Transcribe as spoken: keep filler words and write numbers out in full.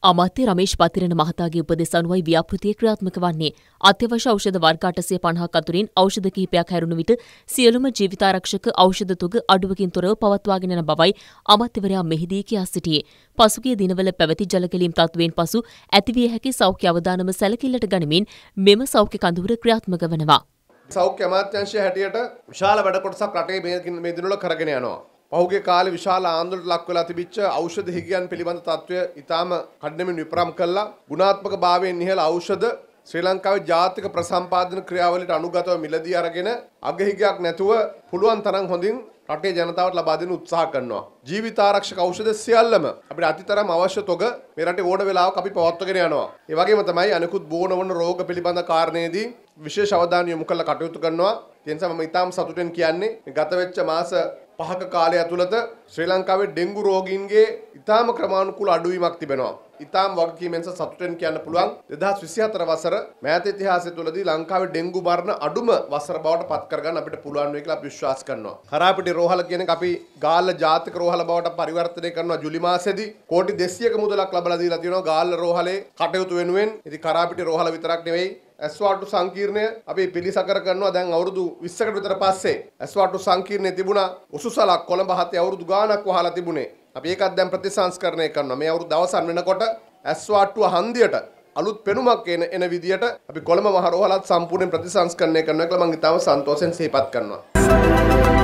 අමාත්‍ය රමේෂ් පතිරණ මහතාගේ උපදෙස් අනුවයි ව්‍යාපෘතිය ක්‍රියාත්මක වන්නේ. අත්‍යවශ්‍ය ඖෂධ වර්ග අටසිය පනහක් අතුරින් ඖෂධ කිහිපයක් හැරුණු විට සියලුම ජීවිතාරක්ෂක ඖෂධ තුග අඩුවකින් තොරව පවත්වාගෙන යන බවයි අමාත්‍යවරයා මෙහිදී කියා සිටියේ. පසුගිය දිනවල පැවති ජලකැලීම් තත්ත්වයෙන් පසු ඇතිවිය හැකි සෞඛ්‍ය අවදානම සැලකිල්ලට ගනිමින් මෙම සෞඛ්‍ය කඳවුර ක්‍රියාත්මක වනවා. සෞඛ්‍ය අමාත්‍යාංශය හැටියට විශාල වැඩ කොටසක් රටේ මේ දිනවල කරගෙන යනවා. පහුගිය කාලේ විශාල ආందోලනට ලක් වෙලා තිබිච්ච ඖෂධ හිගයන් පිළිබඳ තත්ත්වය ඉතාම කඩිනමින් විපරම් කළා. ගුණාත්මක භාවයෙන් ඉහළ ඖෂධ ශ්‍රී ලංකාවේ ජාතික ප්‍රසම්පාදන ක්‍රියාවලියට අනුගතව මිලදී අරගෙන අගහිගයක් නැතුව පුළුවන් තරම් හොඳින් රටේ ජනතාවට ලබා දෙන්න උත්සාහ කරනවා. ජීවිතාරක්ෂක ඖෂධ සියල්ලම අපිට අතිතරම් අවශ්‍ය තොග මේ රටේ ඕන වෙලාවක අපි පවත්වාගෙන යනවා. ඒ වගේම තමයි අනිකුත් බෝන වන රෝග පිළිබඳ කාරණේදී විශේෂ අවධානය යොමු කරලා කටයුතු කරනවා. ඒ නිසා මම ඉතාම සතුටෙන් කියන්නේ ගත වෙච්ච මාස පහක කාලය ඇතුළත ශ්‍රී ලංකාවේ ඩෙන්ගු රෝගීන්ගේ ඉතාම ක්‍රමානුකූල අඩුවීමක් තිබෙනවා. ඉතාම වගකීමෙන් සතුටෙන් කියන්න පුළුවන් දෙදහස් විසිහතර වසර මෑත ඉතිහාසය තුළදී ලංකාවේ ඩෙන්ගු මරණ අඩුම වසර බවට පත් කරගන්න අපිට පුළුවන් වෙයි කියලා අපි විශ්වාස කරනවා. කරාපිටි රෝහල කියන එක අපි ගාල්ල ජාතික රෝහල බවට පරිවර්තනය කරනවා ජුලි මාසෙදී. කෝටි දෙසීයක මුදලක් ලබා දීලා තියෙනවා ගාල්ල රෝහලේ කටයුතු වෙනුවෙන්. ඉතින් කරාපිටි රෝහල විතරක් නෙවෙයි ඇස්වාටු සංකීර්ණය අපි පිළිසකර කරනවා. දැන් අවුරුදු විස්සකට විතර පස්සේ ඇස්වාටු සංකීර්ණය තිබුණා. උසුසලක් කොළඹ හතේ අවුරුදු ගාණක් වහලා තිබුණේ. අපි ඒකත් දැන් ප්‍රතිසංස්කරණය කරනවා. මේ අවුරුදු අවසන් වෙනකොට ඇස්වාට්ටුව හන්දියට අලුත් පෙනුමක් එන එන විදියට අපි කොළඹ මහ රෝහලත් සම්පූර්ණයෙන් ප්‍රතිසංස්කරණය කරනවා කියලා මම ඉතාම සන්තෝෂෙන් සිහිපත් කරනවා.